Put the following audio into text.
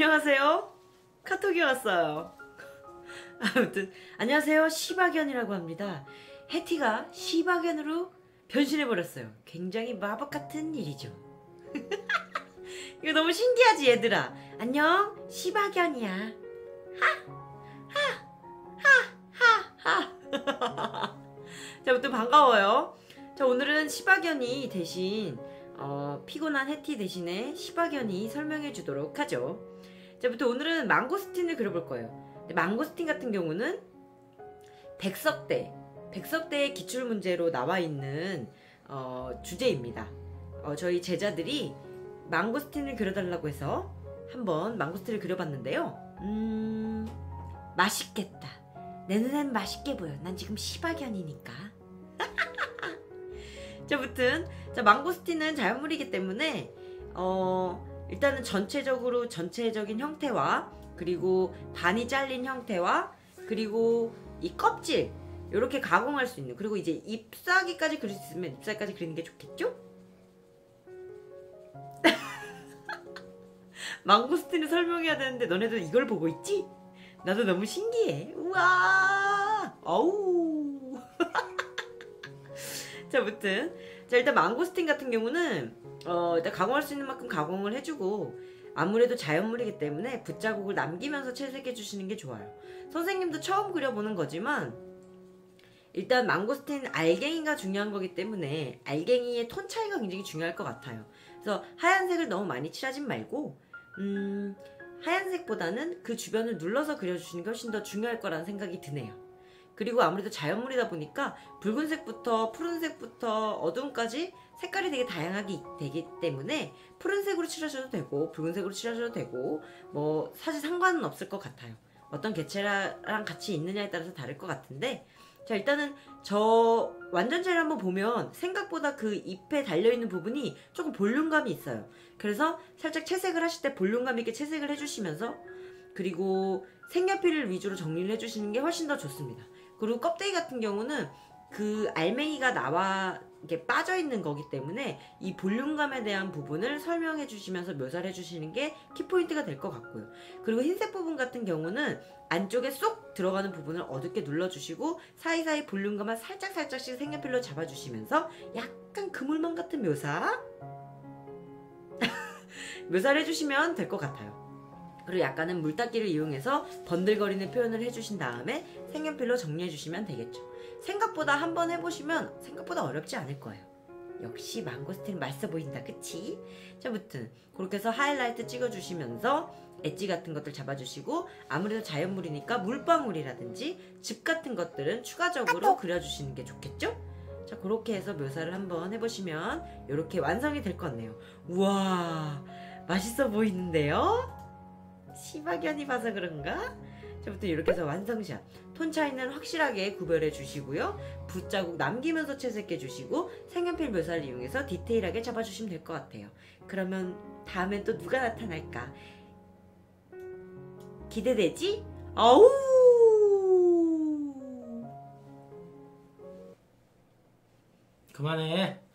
안녕하세요. 카톡이 왔어요. 아무튼 안녕하세요. 시바견이라고 합니다. 해티가 시바견으로 변신해버렸어요. 굉장히 마법 같은 일이죠. 이거 너무 신기하지 얘들아. 안녕 시바견이야. 하하하하하. 자, 아무튼 반가워요. 자, 오늘은 시바견이 대신 피곤한 해티 대신에 시바견이 설명해 주도록 하죠. 자, 부터 오늘은 망고스틴을 그려볼 거예요. 근데 망고스틴 같은 경우는 백석대의 기출문제로 나와 있는 주제입니다. 저희 제자들이 망고스틴을 그려달라고 해서 한번 망고스틴을 그려봤는데요. 맛있겠다. 내 눈엔 맛있게 보여. 난 지금 시바견이니까. 자, 아무튼 망고스틴은 자연물이기 때문에 일단은 전체적인 형태와 그리고 반이 잘린 형태와 그리고 이 껍질 이렇게 가공할 수 있는, 그리고 이제 잎사귀까지 그릴 수 있으면 잎사귀까지 그리는 게 좋겠죠? 망고스틴을 설명해야 되는데 너네도 이걸 보고 있지? 나도 너무 신기해. 우와, 어우. 자, 아무튼 일단 망고스틴 같은 경우는 일단 가공할 수 있는 만큼 가공을 해주고, 아무래도 자연물이기 때문에 붓자국을 남기면서 채색해 주시는 게 좋아요. 선생님도 처음 그려보는 거지만 일단 망고스틴 알갱이가 중요한 거기 때문에 알갱이의 톤 차이가 굉장히 중요할 것 같아요. 그래서 하얀색을 너무 많이 칠하진 말고 하얀색보다는 그 주변을 눌러서 그려주시는 게 훨씬 더 중요할 거라는 생각이 드네요. 그리고 아무래도 자연물이다 보니까 붉은색부터 푸른색부터 어두움까지 색깔이 되게 다양하게 되기 때문에 푸른색으로 칠하셔도 되고 붉은색으로 칠하셔도 되고 뭐 사실 상관은 없을 것 같아요. 어떤 개체랑 같이 있느냐에 따라서 다를 것 같은데, 자, 일단은 저 완전체를 한번 보면 생각보다 그 잎에 달려있는 부분이 조금 볼륨감이 있어요. 그래서 살짝 채색을 하실 때 볼륨감 있게 채색을 해주시면서, 그리고 색연필을 위주로 정리를 해주시는 게 훨씬 더 좋습니다. 그리고 껍데기 같은 경우는 그 알맹이가 나와 이렇게 빠져있는 거기 때문에 이 볼륨감에 대한 부분을 설명해 주시면서 묘사를 해주시는 게 키포인트가 될 것 같고요. 그리고 흰색 부분 같은 경우는 안쪽에 쏙 들어가는 부분을 어둡게 눌러주시고 사이사이 볼륨감을 살짝씩 색연필로 잡아주시면서 약간 그물망 같은 묘사를 해주시면 될 것 같아요. 그리고 약간은 물닦기를 이용해서 번들거리는 표현을 해주신 다음에 색연필로 정리해주시면 되겠죠. 생각보다 한번 해보시면 생각보다 어렵지 않을 거예요. 역시 망고스틴 맛있어 보인다, 그치? 자, 아무튼 그렇게 해서 하이라이트 찍어주시면서 엣지 같은 것들 잡아주시고, 아무래도 자연물이니까 물방울이라든지 즙 같은 것들은 추가적으로 그려주시는 게 좋겠죠? 자, 그렇게 해서 묘사를 한번 해보시면 이렇게 완성이 될 것 같네요. 우와, 맛있어 보이는데요? 시바견이 봐서 그런가? 저부터 이렇게 해서 완성샷. 톤 차이는 확실하게 구별해 주시고요. 붓자국 남기면서 채색해 주시고 색연필 묘사를 이용해서 디테일하게 잡아주시면 될 것 같아요. 그러면 다음엔 또 누가 나타날까? 기대되지? 아우! 그만해.